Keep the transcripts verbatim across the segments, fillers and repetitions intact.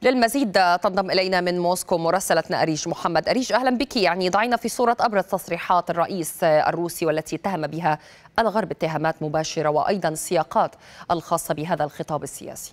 للمزيد تنضم إلينا من موسكو مراسلتنا أريج محمد. أريج، أهلا بك. يعني ضعينا في صورة أبرز تصريحات الرئيس الروسي والتي اتهم بها الغرب اتهامات مباشرة وأيضا السياقات الخاصة بهذا الخطاب السياسي.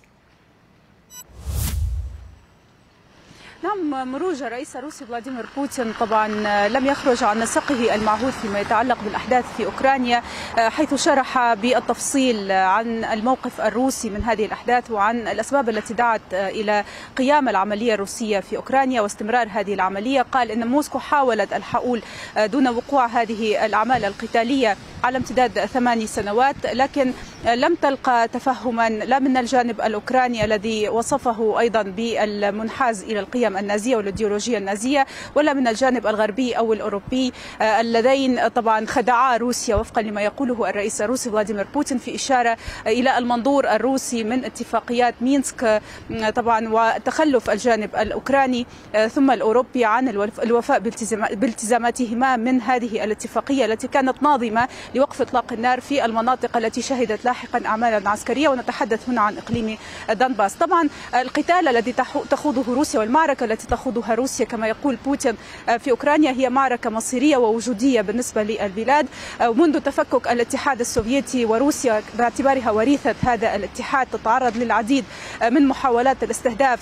نعم، مروج الرئيس الروسي فلاديمير بوتين طبعا لم يخرج عن نسقه المعهود فيما يتعلق بالأحداث في أوكرانيا، حيث شرح بالتفصيل عن الموقف الروسي من هذه الأحداث وعن الأسباب التي دعت إلى قيام العملية الروسية في أوكرانيا واستمرار هذه العملية. قال إن موسكو حاولت الحؤول دون وقوع هذه الأعمال القتالية على امتداد ثماني سنوات، لكن لم تلقى تفهما لا من الجانب الأوكراني الذي وصفه أيضا بالمنحاز إلى القيم النازية والإيديولوجيا النازية، ولا من الجانب الغربي أو الأوروبي اللذين طبعا خدعا روسيا وفقا لما يقوله الرئيس الروسي فلاديمير بوتين، في إشارة إلى المنظور الروسي من اتفاقيات مينسك طبعا وتخلف الجانب الأوكراني ثم الأوروبي عن الوفاء بالتزاماتهما من هذه الاتفاقية التي كانت ناظمة لوقف إطلاق النار في المناطق التي شهدت لاحقا أعمالا عسكرية، ونتحدث هنا عن إقليم دنباس. طبعا القتال الذي تخوضه روسيا والمعركة التي تخوضها روسيا كما يقول بوتين في أوكرانيا هي معركة مصيرية ووجودية بالنسبة للبلاد منذ تفكك الاتحاد السوفيتي، وروسيا باعتبارها وريثة هذا الاتحاد تتعرض للعديد من محاولات الاستهداف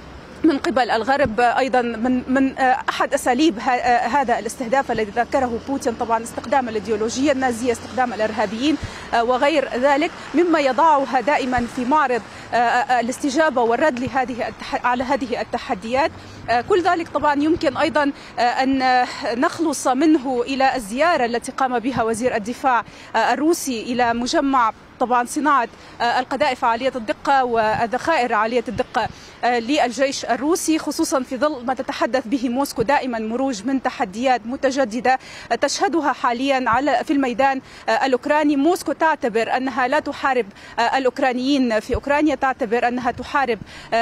من قبل الغرب. أيضا من من أحد أساليب هذا الاستهداف الذي ذكره بوتين طبعا استخدام الإيديولوجيا النازية، استخدام الإرهابيين وغير ذلك، مما يضعها دائما في معرض الاستجابة والرد لهذه على هذه التحديات. كل ذلك طبعا يمكن أيضا أن نخلص منه إلى الزيارة التي قام بها وزير الدفاع الروسي إلى مجمع طبعا صناعة القذائف عالية الدقة والذخائر عالية الدقة للجيش الروسي، خصوصا في ظل ما تتحدث به موسكو دائما مروج من تحديات متجددة تشهدها حاليا على في الميدان الأوكراني. موسكو تعتبر أنها لا تحارب الأوكرانيين في أوكرانيا، تعتبر أنها تحارب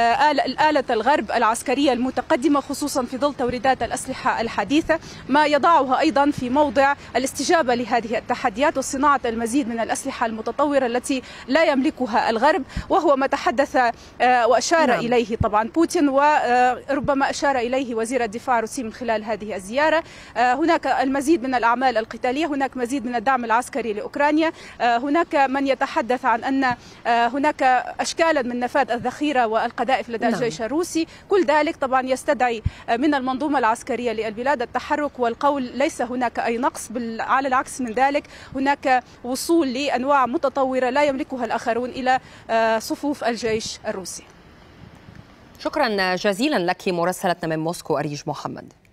آلة الغرب العسكرية المتقدمة، خصوصا في ظل توريدات الأسلحة الحديثة، ما يضعها أيضا في موضع الاستجابة لهذه التحديات وصناعة المزيد من الأسلحة المتطورة التي لا يملكها الغرب، وهو ما تحدث وأشار نعم. إليه طبعا بوتين، وربما أشار إليه وزير الدفاع الروسي من خلال هذه الزيارة. هناك المزيد من الأعمال القتالية، هناك مزيد من الدعم العسكري لأوكرانيا، هناك من يتحدث عن أن هناك أشكالا من نفاذ الذخيرة والقذائف لدى نعم. الجيش الروسي. كل ذلك طبعا يستدعي من المنظومة العسكرية للبلاد التحرك والقول ليس هناك أي نقص، بل على العكس من ذلك هناك وصول لأنواع متطورة لا يملكها الآخرون إلى صفوف الجيش الروسي. شكرا جزيلا لك مراسلتنا من موسكو أريج محمد.